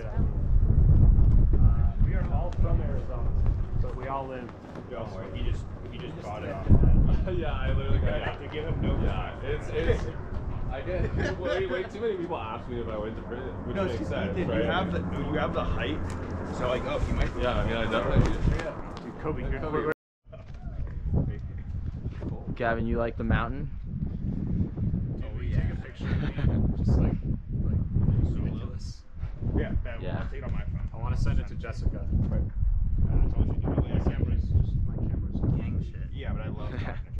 good idea. We are all from Arizona, so we all live. Don't worry, he just bought it off. Yeah, I literally got I have to give him no. Yeah, it's. I get way too many people ask me if I went to prison, which No, makes sense, Ethan, right? you have the height, so like, oh, he might. Yeah, I mean, I definitely. Dude, Kobe, you're Gavin, you like the mountain? Oh yeah. Take a picture of me, just like ridiculous. Yeah, Yeah. I'll take it on my phone. I want to send it to Jessica.